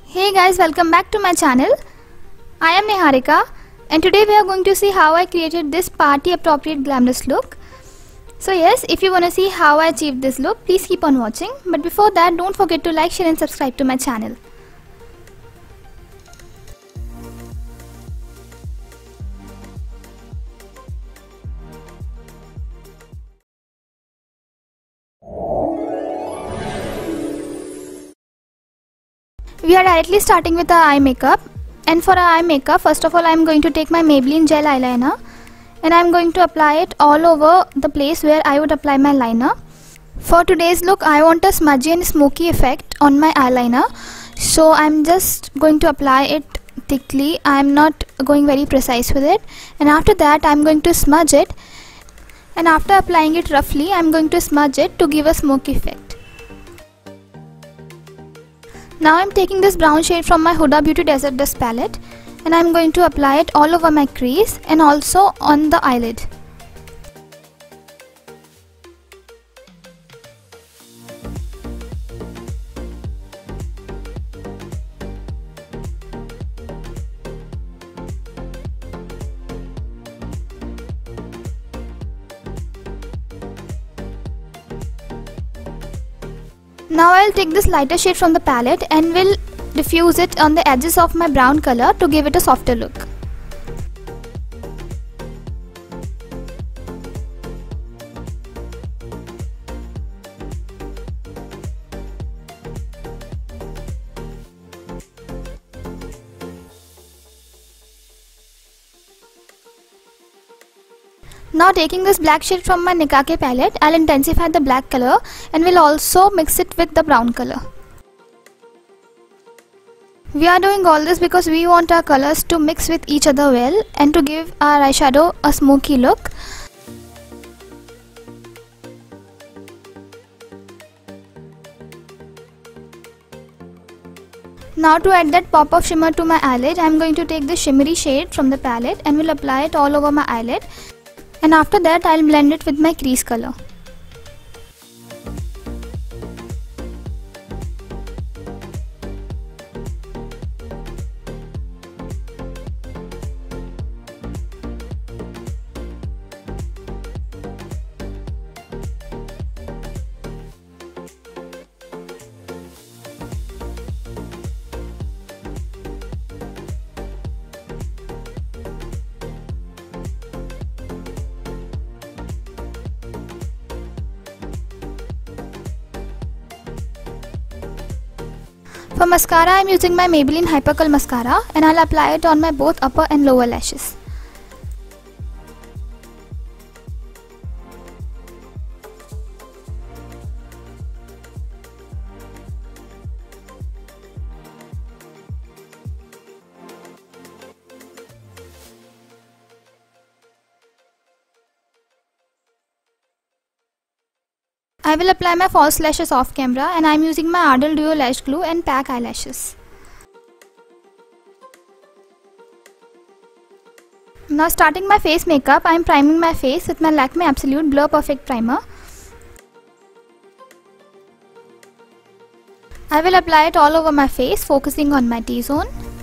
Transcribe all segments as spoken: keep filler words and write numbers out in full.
Hey guys, welcome back to my channel. I am Niharika and today we are going to see how I created this party appropriate glamorous look. So yes, if you want to see how I achieved this look, please keep on watching. But before that, don't forget to like, share and subscribe to my channel. We are directly starting with our eye makeup, and for our eye makeup, first of all I am going to take my Maybelline gel eyeliner and I am going to apply it all over the place where I would apply my liner. For today's look, I want a smudgy and smoky effect on my eyeliner, so I am just going to apply it thickly. I am not going very precise with it, and after that I am going to smudge it, and after applying it roughly I am going to smudge it to give a smoky effect. Now I am taking this brown shade from my Huda Beauty Desert Dust palette and I am going to apply it all over my crease and also on the eyelid. Now I will take this lighter shade from the palette and will diffuse it on the edges of my brown color to give it a softer look. Now taking this black shade from my NICKA K palette, I'll intensify the black color and will also mix it with the brown color. We are doing all this because we want our colors to mix with each other well and to give our eyeshadow a smoky look. Now to add that pop of shimmer to my eyelid, I am going to take this shimmery shade from the palette and will apply it all over my eyelid. And after that I will blend it with my crease color. For mascara, I am using my Maybelline Hypercurl mascara and I will apply it on my both upper and lower lashes. I will apply my false lashes off camera and I am using my Ardell Duo Lash Glue and pack eyelashes. Now starting my face makeup, I am priming my face with my Lakme Absolute Blur Perfect Primer. I will apply it all over my face, focusing on my T-zone.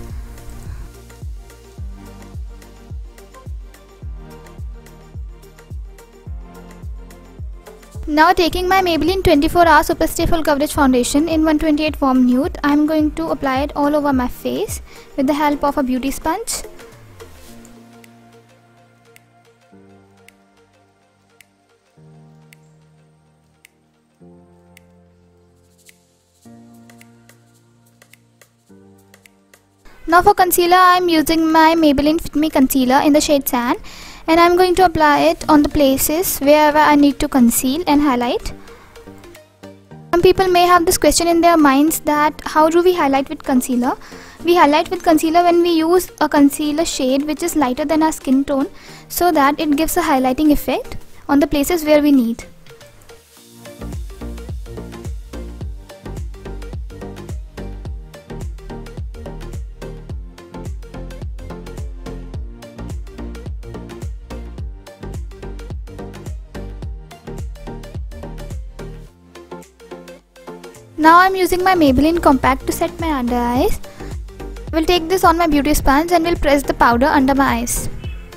Now taking my Maybelline twenty-four hour Superstay Full Coverage Foundation in one twenty-eight Warm Nude, I am going to apply it all over my face with the help of a beauty sponge. Now for concealer, I am using my Maybelline Fit Me Concealer in the shade Sand. And I am going to apply it on the places wherever I need to conceal and highlight. Some people may have this question in their minds that how do we highlight with concealer? We highlight with concealer when we use a concealer shade which is lighter than our skin tone, so that it gives a highlighting effect on the places where we need. Now I'm using my Maybelline compact to set my under eyes. I will take this on my beauty sponge and will press the powder under my eyes.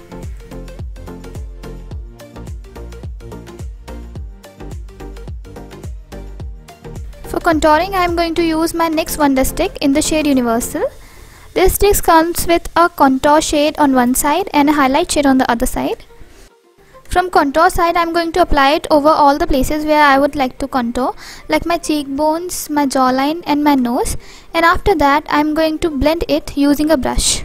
For contouring, I am going to use my NYX Wonder Stick in the shade Universal. This stick comes with a contour shade on one side and a highlight shade on the other side. From contour side, I am going to apply it over all the places where I would like to contour, like my cheekbones, my jawline and my nose, and after that I am going to blend it using a brush.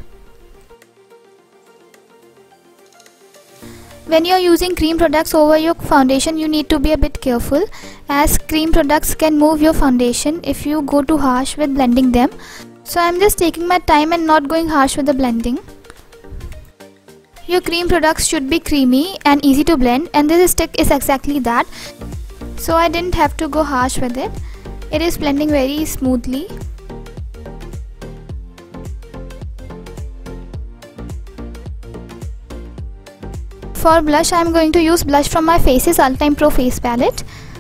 When you are using cream products over your foundation, you need to be a bit careful, as cream products can move your foundation if you go too harsh with blending them. So I am just taking my time and not going harsh with the blending. Your cream products should be creamy and easy to blend, and this stick is exactly that. So I didn't have to go harsh with it. It is blending very smoothly. For blush, I am going to use blush from my Faces Ultime Pro Face Palette.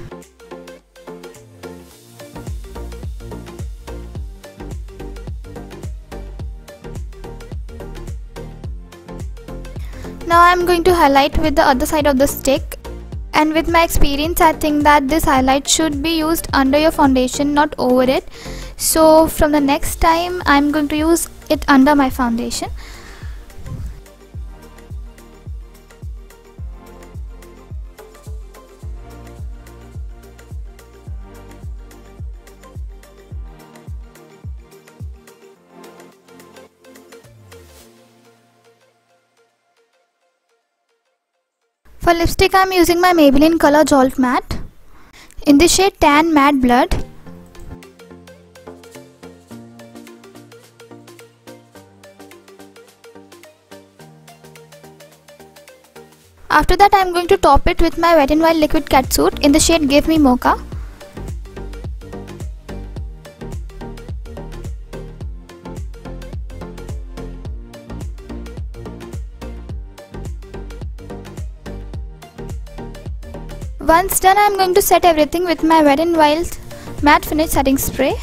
Now I am going to highlight with the other side of the stick, and with my experience I think that this highlight should be used under your foundation, not over it. So from the next time I am going to use it under my foundation. For lipstick, I am using my Maybelline Color Jolt Matte in the shade Tan Matte Blood. After that, I am going to top it with my Wet n Wild Liquid Catsuit in the shade Give Me Mocha. Once done, I am going to set everything with my Wet n Wild Matte Finish Setting Spray.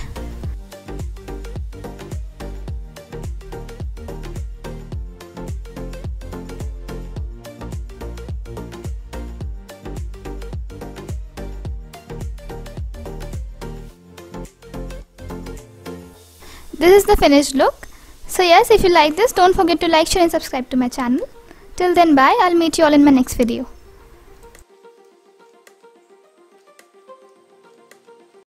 This is the finished look. So yes, if you like this, don't forget to like, share and subscribe to my channel. Till then, bye. I'll meet you all in my next video.